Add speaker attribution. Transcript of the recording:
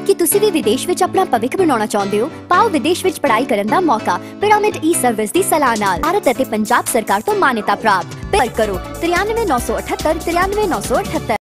Speaker 1: कि तुसी भी विदेश विच अपना भविख बनाना चाहते हो? पाओ विदेश विच पढ़ाई करन दा मौका पिरामिड ई सर्विस दी सलाह नाल। भारत अते पंजाब सरकार तो मान्यता प्राप्त। पर करो 93 978 93 978।